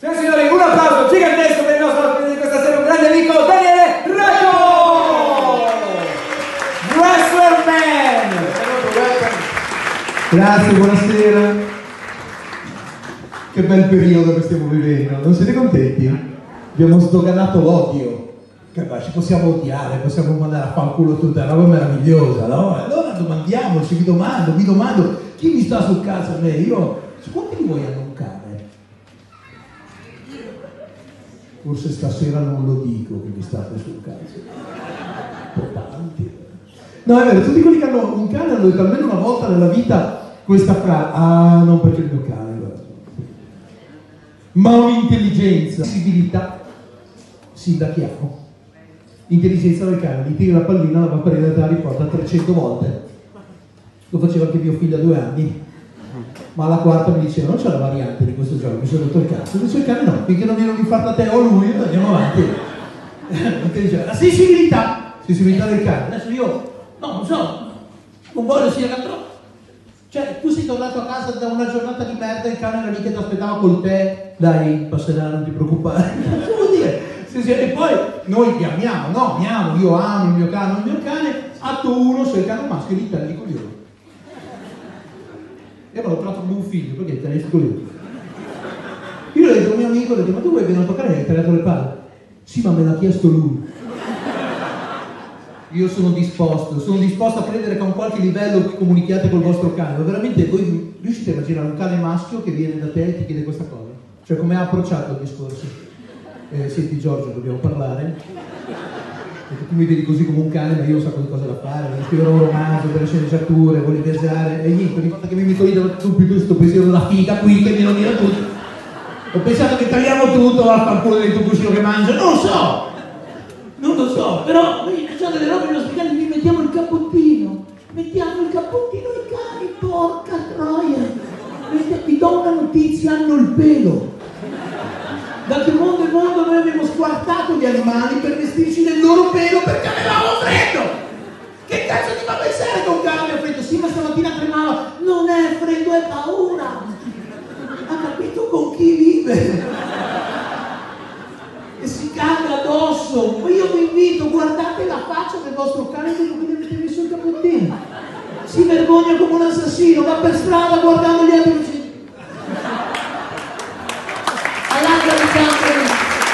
Signore e signori, un applauso gigantesco per il nostro ospite di questa sera, un grande amico, Daniele Racco! Wrestler Man! Grazie, buonasera. Che bel periodo che stiamo vivendo, non siete contenti? Abbiamo sdoganato l'odio. Che beh, ci possiamo odiare, possiamo mandare a fanculo tutta roba meravigliosa, no? Allora domandiamoci, vi domando, chi mi sta sul cazzo a me? Quanti di voi hanno un cane? Forse stasera non lo dico che mi state sul cazzo. Un po' tanti. No, è vero, tutti quelli che hanno un cane hanno detto almeno una volta nella vita questa frase. Ah, non perché il mio cane, guarda. Ma un'intelligenza, sensibilità, sindachiamo. Intelligenza del cane, gli tiri la pallina, la va a prendere e te la riporta 300 volte. Lo faceva anche mio figlio a 2 anni. Ma alla quarta mi diceva, non c'è la variante di questo gioco, mi sono rotto il cazzo. Dice il cane no, finché non viene un infarto a te o lui, andiamo avanti. La sensibilità del cane. Adesso io, no, non so, non voglio sia troppo. Cioè, tu sei tornato a casa da una giornata di merda, il cane era lì che ti aspettava col tè, dai, passerà, non ti preoccupare. Cosa vuol dire? E poi noi vi amiamo, no? Io amo il mio cane, atto 1, se il cane è maschio gli tagli i coglioni. Io me l'ho trovato come un figlio, perché te ne coglioni? Io ho detto a un mio amico, ho detto, ma tu vuoi venire a toccare e hai tagliato le palle? Sì, ma me l'ha chiesto lui. Io sono disposto a credere che a un qualche livello qui comunichiate col vostro cane, ma veramente voi riuscite a immaginare un cane maschio che viene da te e ti chiede questa cosa? Cioè, come ha approcciato il discorso? Senti Giorgio, dobbiamo parlare? Perché tu mi vedi così come un cane, ma io ho un sacco di cose da fare, voglio scrivere un romanzo, delle sceneggiature, voglio viaggiare, e niente, ogni volta che mi metto lì davanti subito sto pensiero della figa qui che mi nomina tutto. Ho pensato che tagliamo tutto, vaffanculo del tuo cuscino che mangia, non lo so, però noi facciamo delle robe nello spiegargli, gli mettiamo il cappottino ai cani, porca troia, vi do una notizia, hanno il pelo. Da che mondo è mondo noi abbiamo squartato gli animali per vestirci del loro pelo perché avevamo freddo. Che cazzo ti fa pensare con cane? Ho detto sì, ma stamattina tremava. Non è freddo, è paura. Ha capito con chi vive? E si caga addosso. Ma io vi invito, guardate la faccia del vostro cane dopo che gli avete messo il cappottino. Si vergogna come un assassino, va per strada guardando gli altri vicini. Allarga le zampe,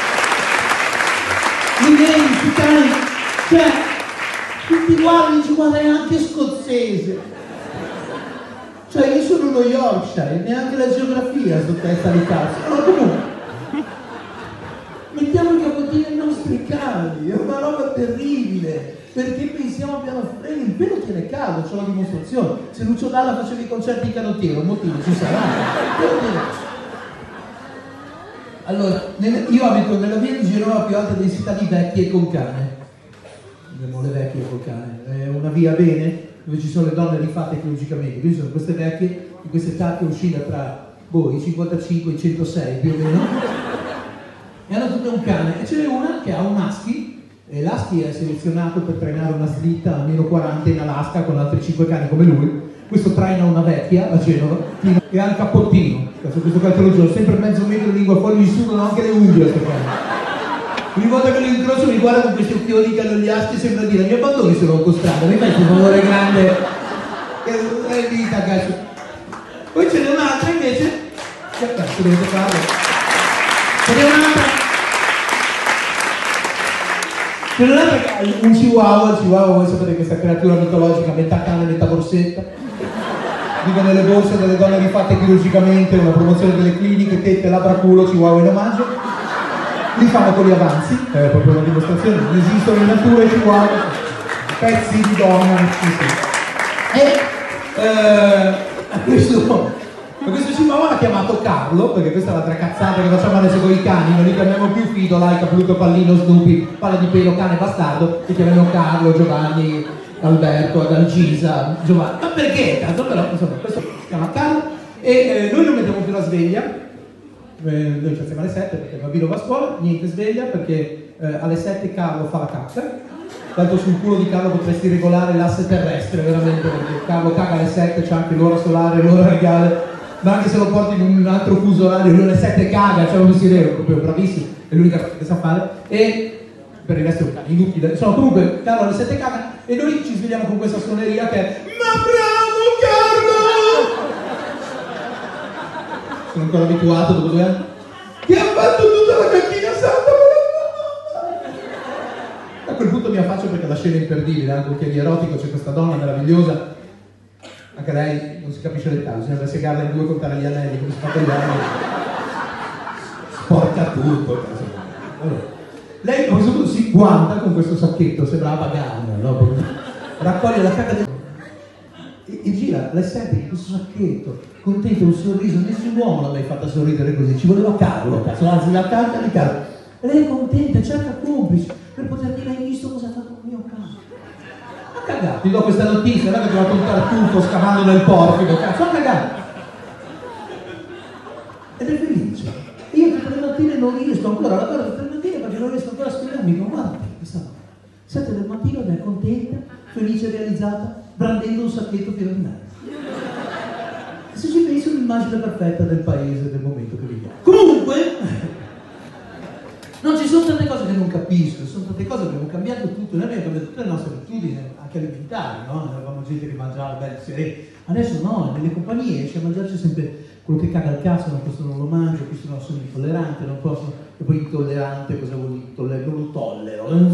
i miei, i cani, cioè, tutti guardi, dici guarda è anche scozzese. Cioè io sono uno Yorkshire, neanche la geografia sto testa di cazzo. Allora comunque, mettiamo il cappottino ai nostri cani, è una roba terribile, perché pensiamo piano freno, il pelo tiene caldo, c'è la dimostrazione. Se Lucio Dalla faceva i concerti in canottiera, un motivo ci sarà. Allora, io abito nella via di Genova a più alta densità di vecchie con cane. Abbiamo le vecchie col cane. È una via bene dove ci sono le donne rifatte chirurgicamente. Quindi sono queste vecchie, in questa età che oscilla tra i 55 e i 106 più o meno. E hanno tutte un cane. E ce n'è una che ha un husky. E l'husky è selezionato per trainare una slitta a meno 40 in Alaska con altri 5 cani come lui. Questo traina una vecchia a Genova e ha il cappottino. Questo qua te lo giuro, sempre mezzo metro di lingua fuori, gli sudano anche le unghie a sto cane. Ogni volta che lo incrocio mi guarda con questi occhioni cannoliaschi e sembra dire mi abbandoni se non autostrada, mi metti un valore grande che è vita, cazzo. Poi ce n'è un'altra invece, che cazzo dovete farlo? Ce n'è un'altra che ha un chihuahua, voi sapete questa creatura mitologica, metà cane, metà borsetta. Vive nelle borse delle donne rifatte chirurgicamente, una promozione delle cliniche, tette, labbra, culo, chihuahua in omaggio. Li fanno con gli avanzi, è proprio una dimostrazione, non esistono in natura i chihuahua, pezzi di donna, sì. E questo chihuahua l'ha chiamato Carlo, perché questa è l'altra cazzata che facciamo adesso con i cani, non li chiamiamo più Fido, Laika, Pluto, Pallino, Snoopy, palla di pelo, cane, bastardo, li chiamiamo Carlo, Giovanni, Alberto, Adalgisa, Giovanni, ma perché? Tanto però, insomma, questo si chiama Carlo e noi non mettiamo più la sveglia, noi ci alziamo alle 7 perché il bambino va a scuola, niente sveglia perché alle 7 Carlo fa la cacca, tanto sul culo di Carlo potresti regolare l'asse terrestre veramente, perché Carlo caga alle 7, c'è anche l'ora solare, l'ora regale, ma anche se lo porti in un altro fuso orario, lui alle 7 caga, c'è un sireno, proprio bravissimo, è l'unica cosa che sa fare, e per il resto è un cane inutile. Insomma, comunque Carlo alle 7 caga e noi ci svegliamo con questa suoneria che è "Ma bravo Carlo!" Sono ancora abituato dopo 2 anni. Che ha fatto tutta la cantina santa! A quel punto mi affaccio perché la scena è imperdibile, anche un piedi erotico, c'è questa donna meravigliosa, anche lei non si capisce l'età, bisogna segarla in 2 e contare gli anelli, come si fa con gli anelli, sporca tutto. Allora, lei a questo punto si guarda con questo sacchetto, sembrava Pagano, no? Raccoglie la caca e gira, lei sente questo sacchetto, contento, un sorriso, nessun uomo l'ha mai fatta sorridere così, ci voleva Carlo, cazzo, anzi la carta di Carlo. E lei è contenta, cerca complici per poter dire: "Hai visto cosa ha fatto con mio cane?" Ha cagato, ti do questa notizia, non è che ti ho trovato un tartufo scavando nel portico, cazzo, ha cagato. Ed è felice. E io tutte le mattine non riesco ancora a lavorare tutte le mattine perché non riesco ancora a spiegarmi. Dico: "Guarda, questa 7 del mattino ed è contenta, felice, realizzata, brandendo un sacchetto pieno di merda." E se ci penso, è l'immagine perfetta del paese, del momento che viviamo. Comunque, non ci sono tante cose che non capisco, ci sono tante cose che abbiamo cambiato tutto, noi abbiamo cambiato tutte le nostre abitudini, anche alimentari, no? Noi avevamo gente che mangiava belle serie, adesso no, nelle compagnie esce a mangiarci sempre quello che caga al cazzo, no, questo non lo mangio, questo no, sono intollerante, non posso, e poi intollerante, cosa vuol dire? Non lo tollero, non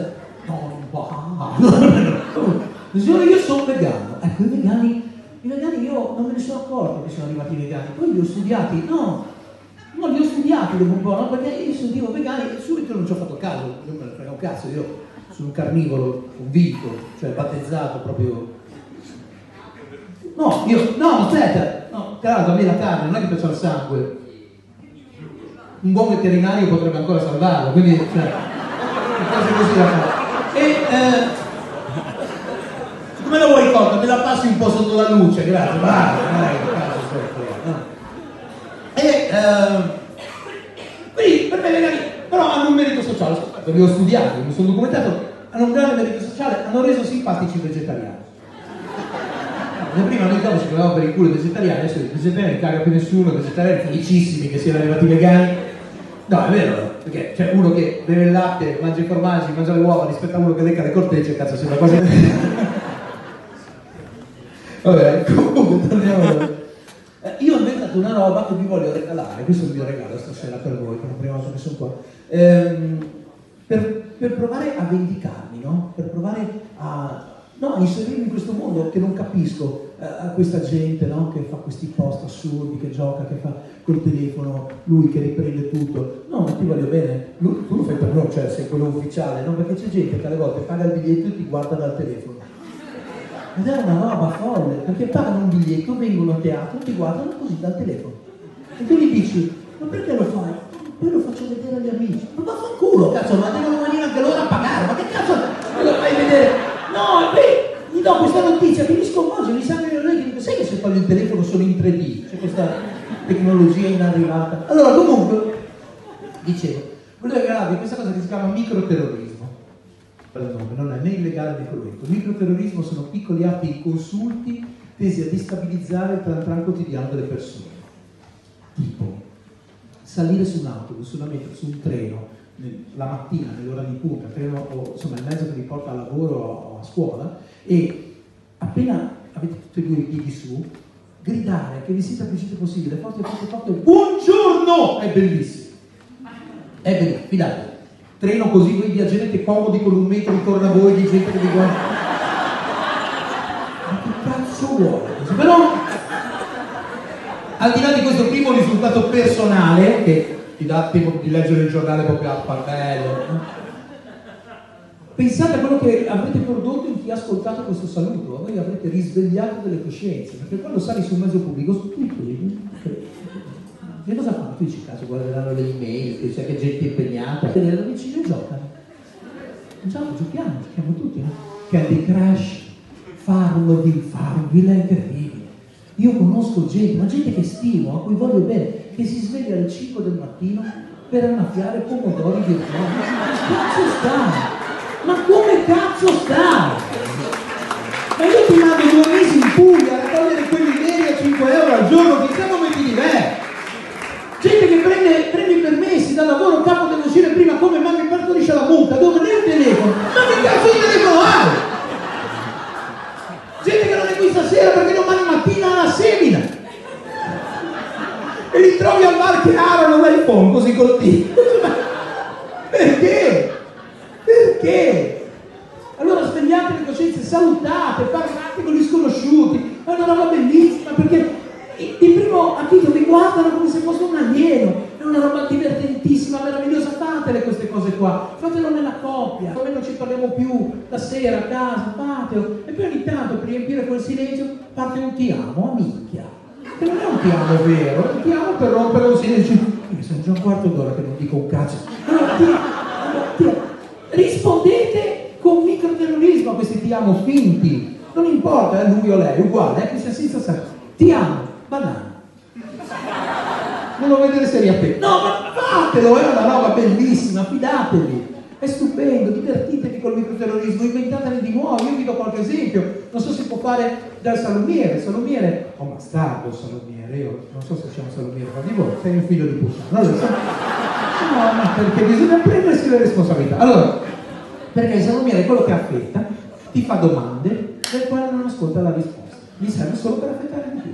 io sono vegano, ecco i vegani io non me ne sono accorto che sono arrivati i vegani, poi li ho studiati, no, li ho studiati dopo un po', no? Perché io sentivo vegani e subito non ci ho fatto caso, non me ne frega un cazzo, io sono un carnivoro convinto, cioè battezzato proprio. No, aspetta, no, tra l'altro a me la carne non è che piace al sangue, un buon veterinario potrebbe ancora salvarlo, quindi, cioè, cose così da fare. E, come la vuoi corta? Me la passi un po' sotto la luce, grazie, vai, quindi per me vegani però hanno un merito sociale, li ho studiati, mi sono documentato, hanno un grande merito sociale, hanno reso simpatici i vegetariani. Prima noi dopo ci prendevamo per il culo i vegetariani, adesso i vegetariani caga più nessuno, i vegetariani felicissimi che siano arrivati i vegani. No, è vero, perché c'è uno che beve il latte, mangia i formaggi, mangia le uova, rispetto a uno che lecca le cortecce, cazzo, sembra quasi. Vabbè, comunque torniamo. Io ho inventato una roba che vi voglio regalare, questo è il mio regalo stasera per voi, per la prima volta che sono qua, per provare a vendicarmi, no? Per provare a inserirmi in questo mondo che non capisco, a questa gente, no? Che fa questi post assurdi, che gioca, che fa col telefono, lui che riprende tutto. No, ma ti voglio bene, tu lo fai per noi, cioè sei quello ufficiale, no? Perché c'è gente che alle volte paga il biglietto e ti guarda dal telefono. Ed è una roba folle, perché pagano un biglietto, vengono a teatro, ti guardano così dal telefono. E tu gli dici: "Ma perché lo fai?" "Poi lo faccio vedere agli amici." "Ma vaffanculo, cazzo, ma devono venire anche loro a pagare, ma che cazzo lo fai vedere?" No, e poi gli do questa notizia che mi sconvolge, mi sa che le orecchie, dico: "Sai che se togli il telefono sono in 3D, c'è questa tecnologia inarrivata." Allora, comunque, dicevo, volevo regalarvi questa cosa che si chiama microterrorismo. Non è né illegale né corretto. Microterrorismo sono piccoli atti inconsulti tesi a destabilizzare il tran quotidiano delle persone. Tipo, salire su un autobus, su una metro, su un treno, la mattina, nell'ora di punta, treno o insomma il mezzo che vi porta a lavoro o a scuola, e appena avete tutti e due i piedi su, gridare che vi sia più vicino possibile, forte, buongiorno! È bellissimo. È bellissimo, fidatevi. Treno così, voi viaggerete comodi con un metro intorno a voi di gente che vi guarda. Ma che cazzo vuole? Però, al di là di questo primo risultato personale, che ti dà tempo di leggere il giornale proprio a pannello, pensate a quello che avrete prodotto in chi ha ascoltato questo saluto. Voi avrete risvegliato delle coscienze, perché quando sali su un mezzo pubblico, su tutti. Che cosa fanno? Tu dici, caso guarderanno le email, che c'è che gente impegnata, e le vicine giocano. Giochiamo tutti, no? Candy Crush, Farmville, è incredibile. Io conosco gente, ma gente che stimo, a cui voglio bene, che si sveglia alle 5 del mattino per annaffiare pomodori virtuali. Ma come cazzo stai? Ma io ti mando 2 mesi in Puglia a raccogliere quelli veri a 5 euro al giorno, chissà come ti diverte. Gente che prende i permessi da lavoro, capo deve uscire prima, come ma mi partorisce la multa, dove lei un telefono? Ma che cazzo di telefono hai? Gente che non è qui stasera perché domani mattina ha la semina e li trovi al bar che arano l'iPhone così col dito. Perché? Perché? Allora svegliate le coscienze, salutate, parlate con gli sconosciuti, è una roba bellissima perché di primo acchito vi guardano come se fosse un alieno, è una roba divertentissima, meravigliosa, fatele queste cose qua, fatelo nella coppia, come non ci parliamo più la sera a casa, fatelo, e poi ogni tanto per riempire quel silenzio parte un ti amo, minchia, che non è un ti amo vero, è un ti amo per rompere un silenzio, sono già un quarto d'ora che non dico un cazzo, rispondete con microterrorismo a questi ti amo finti, non importa, lui o lei, uguale, che sia senza senso, ti amo. Banana. Non lo vedere seria a te. No, ma fatelo, è una roba bellissima, fidatevi. È stupendo, divertitevi col microterrorismo, inventatene di nuovo. Io vi do qualche esempio. Non so se può fare dal salumiere. Salumiere, oh bastardo salumiere, io non so se c'è un salumiere fra di voi, sei un figlio di puttana. Allora, no, ma perché bisogna prendersi le responsabilità. Allora, perché il salumiere è quello che affetta, ti fa domande, del quale non ascolta la risposta. Gli serve solo per affettare di più.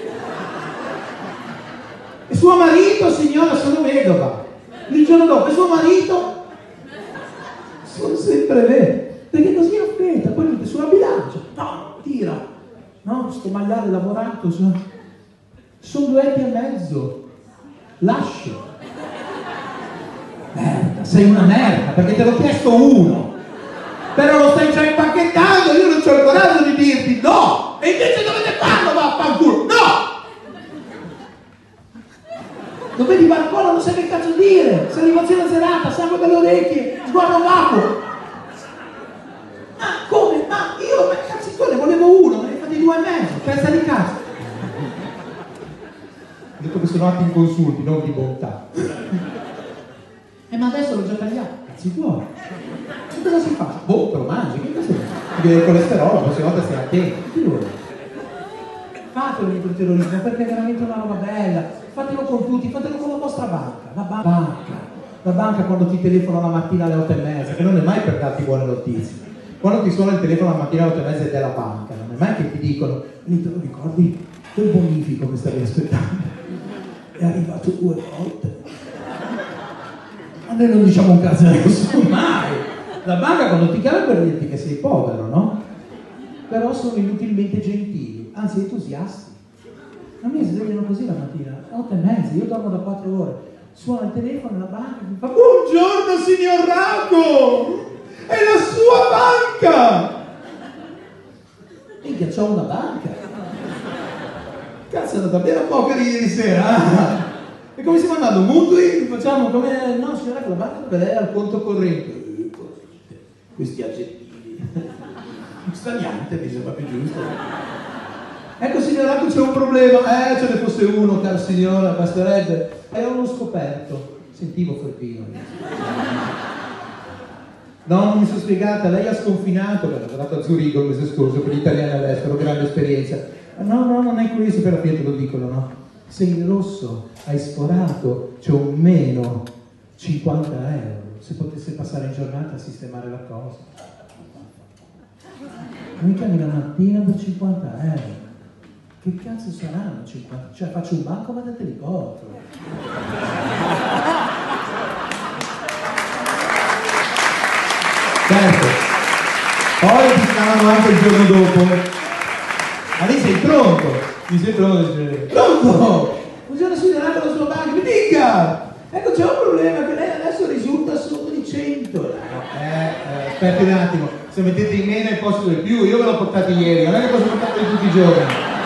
E suo marito, signora, sono vedova. Il giorno dopo, e suo marito sono sempre vero. Perché così affetta, poi mette sulla bilancia. No, tira. No, sto maiale lavorato, sono 2 etti e mezzo. Lascio. Merda, sei una merda, perché te l'ho chiesto uno. Però lo stai già impacchettando, io non c'ho il coraggio di dirti no! E invece dovete farlo, vaffanculo! No! Lo vedi barcola, non sai che cazzo dire! Salivazione serata, sangue dalle orecchie, sguardo vacuo! Ma come? Ma io, ma cazzo, ne volevo uno, me ne fate 2 e mezzo, testa di cazzo! Ho detto che sono atti inconsulti, non di bontà. Ma adesso l'ho già tagliato, cazzi tuoi! Che cosa si fa? Boh, te lo mangi, che cosa è? Perché il colesterolo, la prossima volta stai attento, che ti vuole? Fatelo il microterrorismo perché è veramente una roba bella, fatelo con tutti, fatelo con la vostra banca, la banca quando ti telefona la mattina alle 8:30, che non è mai per darti buone notizie, quando ti suona il telefono la mattina alle 8:30 è della banca, non è mai che ti dicono, te lo ricordi quel bonifico che stavi aspettando? È arrivato 2 volte. Ma noi non diciamo un cazzo a nessuno mai. La banca quando ti chiama per dirti che sei povero, no? Però sono inutilmente gentili, anzi entusiasti. A me si svegliano così la mattina, 8:30, io dormo da 4 ore. Suona il telefono e la banca mi fa: buongiorno signor Racco! È la sua banca! Minchia, c'ho una banca! Cazzo, è andata bene a poker ieri sera! E come stiamo andando? Mutui? Facciamo come... No, signora, la banca dove lei ha il conto corrente. Questi aggettivi. Sta niente, mi sembra più giusto. Ecco signora, c'è un problema. Ce ne fosse uno, cara signora, basterebbe. È uno scoperto. Sentivo Ferpino. No, non mi sono spiegata. Lei ha sconfinato, ha lavorato a Zurigo il mese scorso per gli italiani all'estero, grande esperienza. No, non è questo, per la fine te lo dicono, no? Sei in rosso, hai sforato, c'è un meno 50 euro. Se potesse passare in giornata a sistemare la cosa. Mi chiami la mattina per 50 euro. Che cazzo saranno 50? Cioè faccio un banco ma da elicottero. Certo. Poi ti chiamano anche il giorno dopo. Ma lì sei pronto? Mi sei pronto? Pronto! Buongiorno signora, la sua banca, mi dica! Ecco, c'è un problema che lei adesso risulta sotto di 100. Aspetti un attimo, se mettete in meno il posto del più, io ve l'ho portato ieri, non è che posso portarlo tutti i giorni.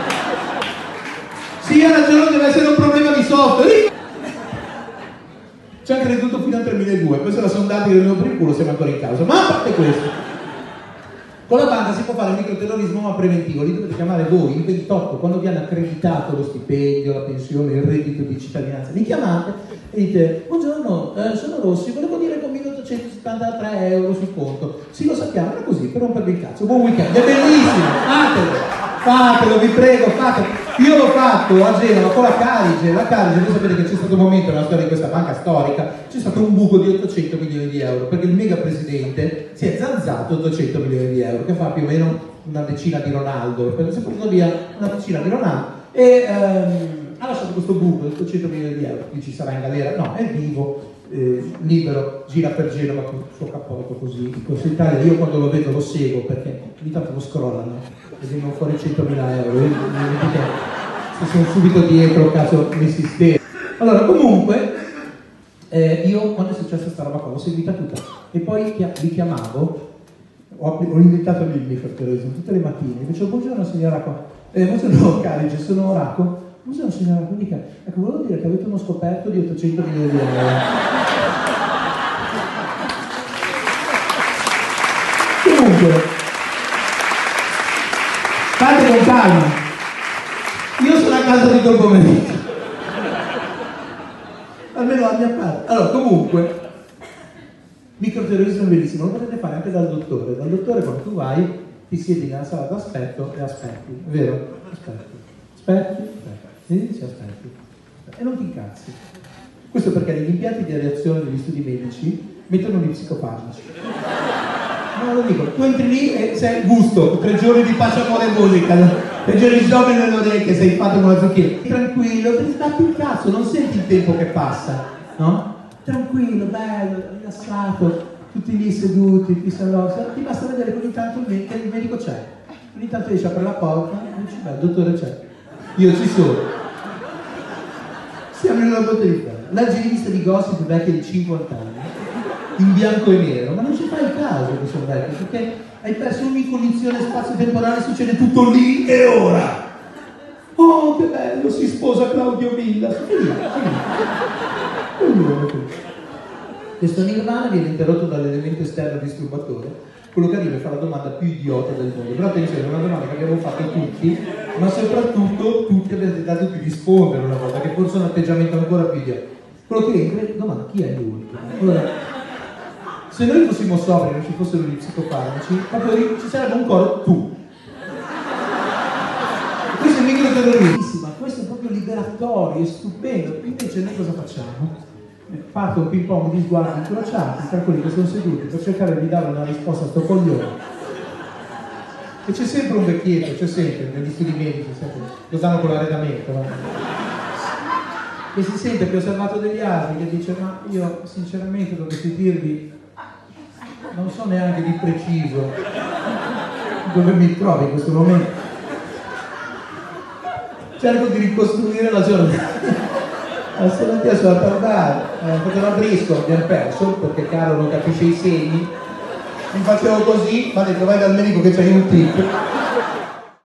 Sì, ha ragione, deve essere un problema di software. Ci ha creduto fino al 2002, poi se la sono dati del mio per il culo, siamo ancora in causa. Ma a parte questo, con la banca si può fare il microterrorismo ma preventivo, li dovete chiamare voi il 28, quando vi hanno accreditato lo stipendio, la pensione, il reddito di cittadinanza, li chiamate e dite: buongiorno, sono Rossi, volevo dire con 1873 euro sul conto. Sì, lo sappiamo, era così, per rompervi il cazzo. Buon weekend, è bellissimo, fatelo! fatelo, vi prego, fatelo. Io l'ho fatto a Genova con la Carige, voi sapete che c'è stato un momento nella storia di questa banca storica, c'è stato un buco di 800 milioni di euro, perché il mega presidente si è zanzato 800 milioni di euro, che fa più o meno una decina di Ronaldo, perché si è portato via una decina di Ronaldo, e ha lasciato questo buco di 800 milioni di euro, qui ci sarà in galera, no, è vivo, libero, gira per Genova con il suo cappotto così, in Corso Italia. Io quando lo vedo lo seguo perché ogni tanto lo scrollano e vengono fuori 100.000 euro, io se sono subito dietro caso mi sistema. Allora comunque io quando è successa questa roba qua l'ho seguita tutta e poi li chiamavo, ho inventato il microterrorismo tutte le mattine, dicevo buongiorno signora Racco, buongiorno Carige, sono Racco. Buongiorno signora, ecco, volevo dire che avete uno scoperto di 800 milioni di euro. Comunque, fate con calma. Io sono a casa tutto il pomeriggio. Almeno la mia parte. Allora, comunque, microterrorismo è bellissimo, lo potete fare anche dal dottore. Dal dottore quando tu vai, ti siedi nella sala d'aspetto e aspetti, è vero? Aspetti. Ci aspetti e non ti incazzi. Questo perché negli impianti di reazione degli studi medici mettono gli psicofarmaci. Non lo dico, tu entri lì e sei gusto, 3 giorni di pace, amore e musica, 3 giorni di sdobbi nelle orecchie, sei fatto con la zucchina. Tranquillo, ti stacchi il cazzo, non senti il tempo che passa, no? Tranquillo, bello, rilassato, tutti lì seduti, ti basta vedere che ogni tanto che il medico c'è. Ogni tanto riesce a aprire la porta e dici, beh, il dottore c'è. Io ci sono. Siamo in una botte di ferro. Leggi riviste di gossip vecchie di 50 anni, in bianco e nero, ma non ci fai caso che sono vecchi, perché hai perso ogni cognizione spazio-temporale, succede tutto lì e ora. Oh, che bello, si sposa Claudio Villa. Finito. Questo nirvana viene interrotto dall'elemento esterno disturbatore, quello che arriva e fa la domanda più idiota del mondo. Però attenzione, è una domanda che abbiamo fatto tutti, ma soprattutto tutti abbiamo tentato di rispondere una volta, che forse è un atteggiamento ancora più idiota. Quello che entra è domanda: chi è lui? Allora, se noi fossimo sobri e non ci fossero gli psicofarmaci, proprio ci sarebbe un coro tu. Questo è il microterrorismo, ma questo è proprio liberatorio, è stupendo. Invece noi cosa facciamo? Parte un ping pong di sguardi incrociati tra quelli che sono seduti per cercare di dare una risposta a sto coglione. E c'è sempre un vecchietto, c'è sempre negli studi medici, lo danno con l'arredamento, no? Che si sente più osservato degli altri, che dice: ma io sinceramente dovessi dirvi, non so neanche di preciso dove mi trovo in questo momento. Cerco di ricostruire la giornata. Stamattina sono a tardare, facevo a brisco, abbiamo perso perché Caro non capisce i segni. Mi facevo così, ma ha detto vai dal medico che c'hai un tic.